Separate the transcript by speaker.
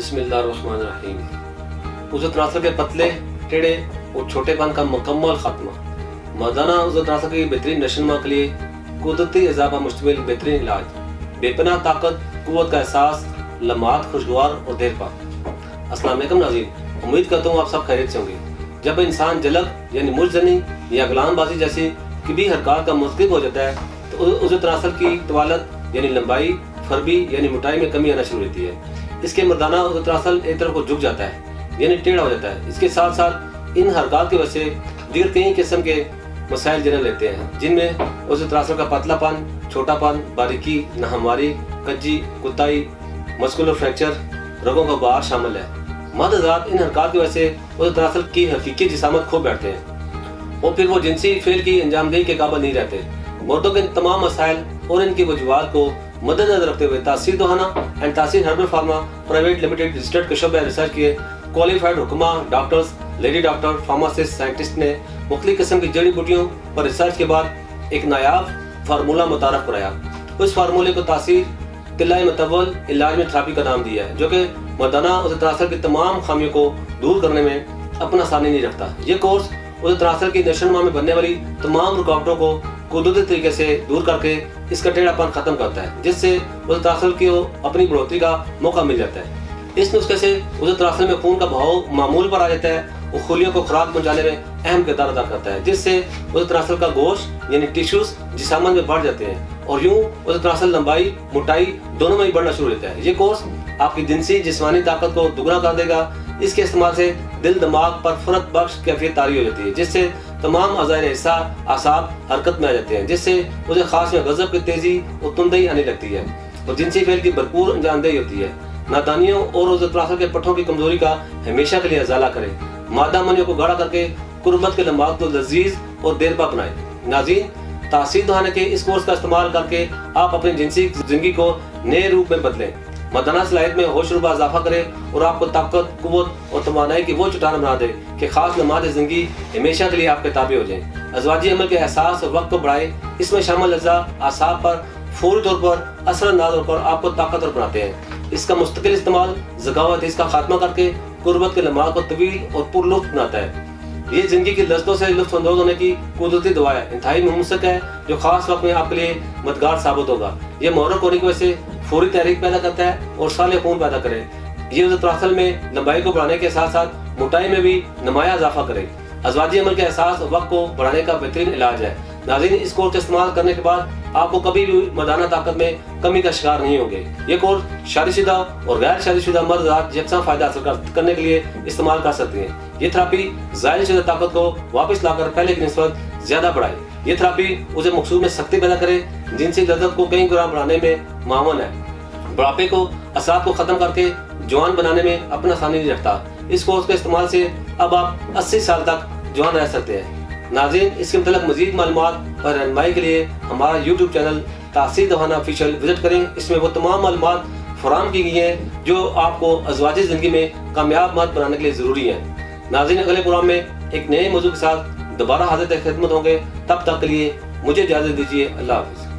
Speaker 1: बिस्मिल्लाहिर्रहमानिर्रहीम। उज़ो तनासुर के पतले टेढ़े और छोटेपन का मुकम्मल खात्मा, मर्दाना उज़ो तनासुर की बेहतरीन नशोनुमा के लिए कुदरती अज़ा पर मुश्तमिल बेहतरीन इलाज, बेपनाह ताकत, कुव्वत का एहसास, लम्हात खुशगवार और देर पा। अस्सलाम वालेकुम नाज़रीन, उम्मीद करता हूँ आप सब खैरियत से होंगे। जब इंसान जलक यानी मुर्जनी या गुलामबाजी जैसी किसी हरकत का मुस्तकिब हो जाता है तो उज़ो तनासुर की तवालत यानी लंबाई, फरबी यानी मोटाई में कमी आना शुरू होती है। इसके मर्दाना उज़ो तनासुर एक तरफ को झुक जाता है यानी टेढ़ा हो जाता है। इसके साथ साथ इन हरकत की वजह से दीगर कई किस्म के मसाइल जन्म लेते हैं, जिनमें उज़ो तनासुर का पतलापन, छोटापन, बारीकी, नाहमवारी, कज्जी, कुताई, मस्कुलर फ्रैक्चर, रगों का बाहर शामिल है। मर्द इन हरकत की वजह से उज़ो तनासुर की हकीकी जिसामत खो बैठते हैं और फिर वो जिनसी फेल की अंजामदेही के काबिल नहीं रहते। मर्दों के तमाम मसाइल और इनकी वजूहात को मद्देनजर रखते हुए तासीर Dawakhana and Taseer herbal pharma private limited registered के शोबे रिसर्च किए क्वालिफाइड हुक्मा doctors, lady doctor, pharmacist, scientist ने मुख्तलिफ किस्म की जड़ी बूटियों पर रिसर्च के बाद एक नायाब फार्मूला मुतारफ कराया। उस फार्मूले को तासीर मुकम्मल इलाज में थेरेपी का नाम दिया है, जो कि मर्दाना उज़ो तनासुर की तमाम खामियों को दूर करने में अपना सानी नहीं रखता। ये कोर्स उज़ो तनासुर की नशोनुमा में बनने वाली तमाम रुकावटों को कुदरती तरीके से दूर करके इसका टेढ़ापन खत्म करता है, जिससे उज़ो तनासुर की अपनी बढ़ोतरी का मौका मिल जाता है। इस नुस्खे से उज़ो तनासुर में खून का बहाव मामूल पर आ जाता है और खुलियों को खुराक पहुंचाने में अहम किरदार अदा करता है, जिससे उज़ो तनासुर का गोश्त यानी टिश्यूज जिस्मानत में बढ़ जाते हैं और यूं उज़ो तनासुर लंबाई, मोटाई दोनों में ही बढ़ना शुरू होता है। ये कोर्स आपकी जिनसी जिस्मानी ताकत को दुगना कर देगा। इसके इस्तेमाल से दिल दिमाग पर फुरत बख्श कैफियत तारी हो जाती है, जिससे तमाम अज़ाइर हिस्सा आसाब हरकत में आ जाते हैं, जिससे उसे खास में गज़ब की तेजी और तुंदई आने लगती है और जिनसी फेल की भरपूर अंजामदेही होती है। नादानियों और उज़ो तनासुर के पट्टों की कमजोरी का हमेशा के लिए अजाला करें। मादा मनियों को गाढ़ा करके कुर्बत के लम्हात को लजीज और देरपा बनाए। नाज़रीन, तासीर दवाखाना के इस कोर्स का इस्तेमाल करके आप अपनी जिनसी जिंदगी को नए रूप में बदलें, मर्दाना सलाहियत में होशरुबा इजाफा करें और आपको ताकत, कुव्वत और तवानाई की वो चट्टान बना दे कि खास लम्हात जिंदगी हमेशा के लिए आपके ताबे हो जाए। अज़वाजी अमल के एहसास और वक्त को बढ़ाए। इसमें शामिल अज़ा आसाब पर फौरी तौर पर असरअंदाज होकर आपको ताकतवर बनाते हैं। इसका मुस्तकिल इस्तेमाल ज़गावत इसका खात्मा करके कुर्बत के लम्हात को तवील और पुरलुत्फ बनाता है। ये जिंदगी की लज्जतों से लुत्फ़अंदोज़ होने की कुदरती दवा है, इंतहाई मुमसक है, जो खास वक्त में आपके लिए मददगार साबित होगा। ये मुहर्रक होने की वजह से फौरी तहरीक पैदा करता है और साले खून पैदा करे। ये उज़ो तनासुर में लंबाई को बढ़ाने के साथ साथ मोटाई में भी नुमाया इजाफा करे। अज़वाजी अमल के एहसास और वक्त को बढ़ाने का बेहतरीन इलाज है। नाज़रीन, इस कोर्स का इस्तेमाल करने के बाद आपको कभी भी मर्दाना ताकत में कमी का शिकार नहीं होंगे। ये कोर्स शादीशुदा और गैर शादीशुदा मर्द यकसा फायदा हासिल करने के लिए इस्तेमाल कर सकते हैं। ये थेरेपी ज़ायद ताकत को वापस लाकर पहले की निस्बत ज्यादा बढ़ाए। ये थेरेपी उसे मकसूद में सख्ती पैदा करे, जिनसी लज्जत को कई गुना बढ़ाने में मामून है। बुढ़ापे को असरात को खत्म करके जवान बनाने में अपना सानी नहीं रखता। इस कोर्स के इस्तेमाल से अब आप 80 साल तक जवान रह सकते हैं। नाज़रीन, इसके मतलब मजीद मालूमात और रहनुमाई के लिए हमारा यूट्यूब चैनल तासीर दवाखाना ऑफिशियल विजिट करें। इसमें वो तमाम मालूमात फराहम की गई हैं जो आपको अज़वाजी ज़िंदगी में कामयाब मर्द बनाने के लिए ज़रूरी है। नाज़रीन, अगले प्रोग्राम में एक नए मौजू के साथ दोबारा हाजिर खिदमत होंगे। तब तक के लिए मुझे इजाज़त दीजिए। अल्लाह हाफ़िज़।